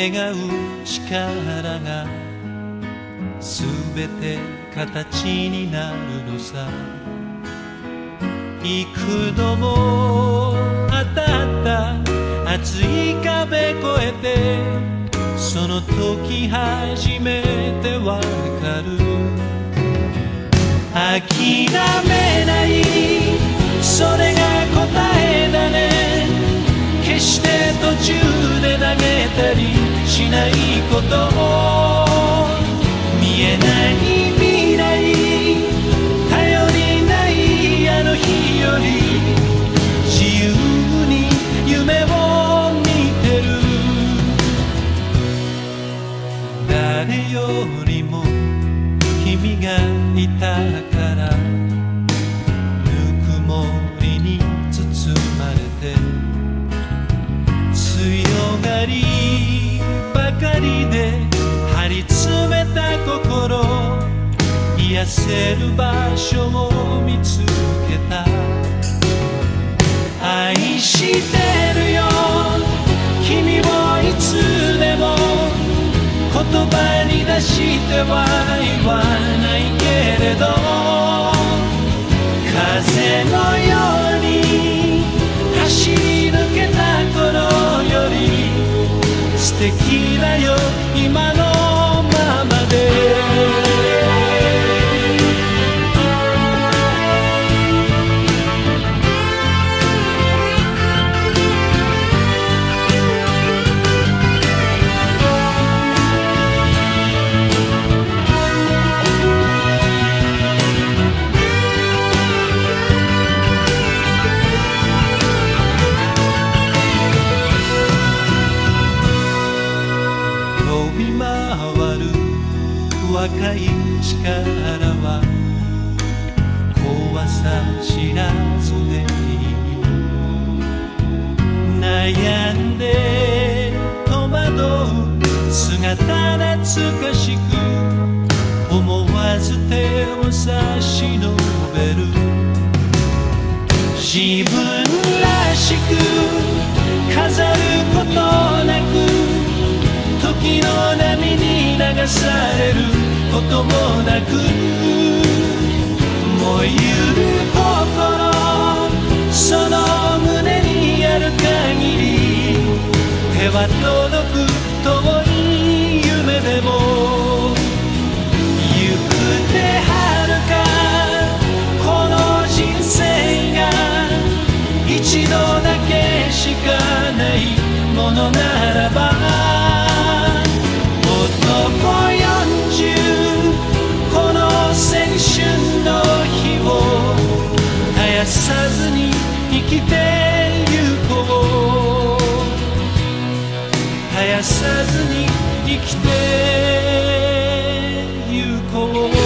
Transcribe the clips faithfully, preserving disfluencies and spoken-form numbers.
願う力がすべて形になるのさ。幾度も当たった熱い壁越えて、その時初めてわかる。諦めない、それが答えだね。決して途中で投げたりしないことを、見えない未来、頼りないあの日より自由に夢を見てる。誰よりも君がいたからぬくもりに包まれて、強がりばかりで張り詰めた心、癒せる場所を見つけた。愛してるよ君をいつでも、言葉に出しては言わないけれど、風のように走り抜けた頃より素敵だよ今のままで。若い力は怖さ知らずでいい。悩んで戸惑う姿懐かしく、思わず手を差し伸べる。自分らしく飾ることなく、時の波に流されることもなく、燃えゆる心その胸にある限り、手は届く遠い夢でも。行く手はるかこの人生が一度だけしかないものならば、男よこの青春の日を絶やさずに生きてゆこう。絶やさずに生きてゆこう。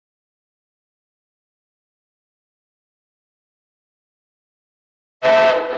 you